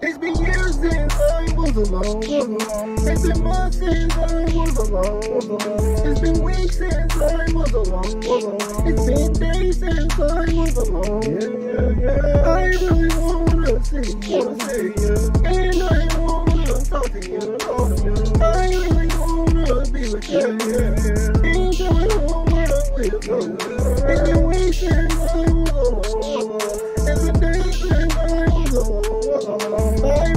It's been years since I was alone. It's been months since I was alone. It's been weeks since I was alone. It's been days since I was alone. I really wanna see you, and I wanna talk to you. I really wanna be with you, and I wanna live with you. It's been weeks since I was alone. It's been days since I was alone. I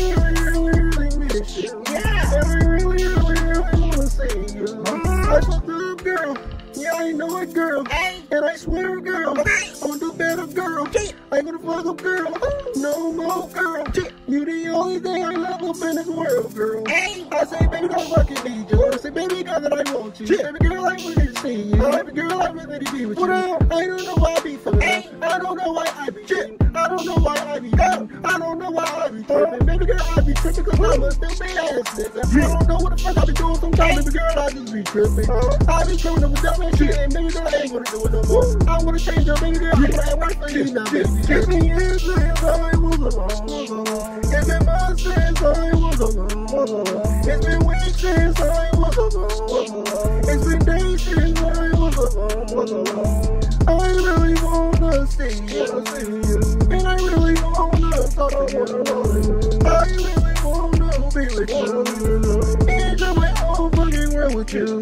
really miss you. I really wanna see you. I fucked up, girl. Yeah, I know it, girl. And I swear, girl, I'm gonna do better, girl. I ain't gonna fuck up, girl. No more, girl. You the only thing I love up in this world, girl. I say, baby, don't fucking need you. I say, baby, girl, that I want you. Baby girl, I really see you. Baby girl, I really be with you. I don't know why I be feeling that. I don't know why I be tripping. I don't know why I be down. I don't know why I be tripping. Baby girl, I be tripping cause I'm a stupid ass nigga. I don't know what the fuck I be doing sometimes. Baby girl, I just be tripping. I be tripping up with dumb and shit. And baby girl, I ain't gonna do it no more. I wanna change your baby girl. I wanna work for you now, baby. It's been years since I was alone. It's been months since I was alone. It's been weeks since I was alone. It's been days since I was alone. I really wanna see you, and I really wanna talk to you. I really wanna be with you, and I'm my whole fucking world with you.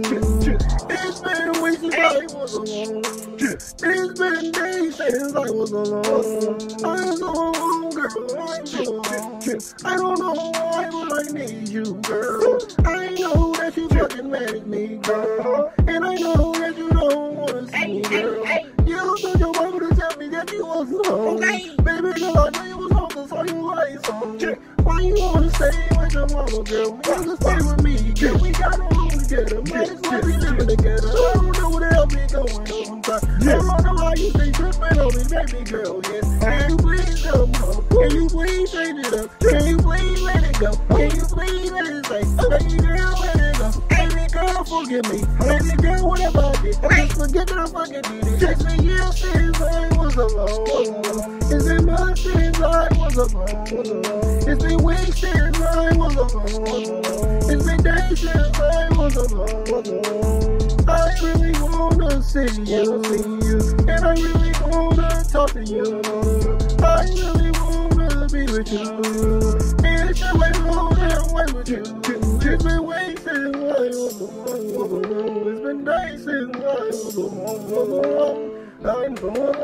It's been weeks since I was alone. It's been days since I was alone. I'm so alone, girl. I'm so alone. I don't know why, but I need you, girl. I know that you fucking mad at me, girl, and I know that you don't wanna see me, girl. You told your mama to tell me that you was home. Baby girl, I know you was home, so I you like home. Why you wanna stay with your mama, girl? You just stay with me, girl. We got a room together, might as well be living together. I don't know what the hell be going on, but I don't know how you stay tripping on me, baby girl, Can you please come home? Can you please change it up? Can you please let it go? Can you please let it say, baby girl, let it go? Baby girl, forgive me. Baby girl, whatever I did, just forget that I fucking did it. It's been years since I was alone. It's been months since I was alone. It's been weeks since I was alone. It's been days since I was alone. I really wanna see you, and I really wanna talk to you. I really wanna be with you, and it's your way with you. It's been weeks since I was alone. It's been days since I was alone. I'm going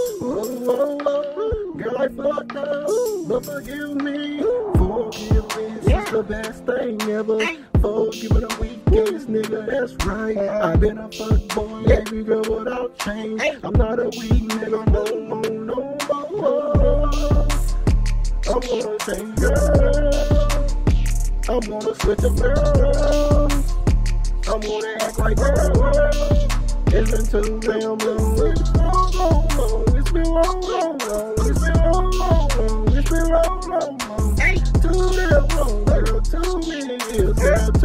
on, girl, I fucked up, but forgive me. Forgiveness is the best thing ever. Forgiving a weak-ass nigga, that's right. I've been a fuck boy, baby girl, without change. I'm not a weak nigga, no more. I wanna change girls. I wanna switch up girls. I wanna act like girls. It's been too damn long. It's been long. It's been long. It's been long. It's been long. Too damn long, girl. Too many years.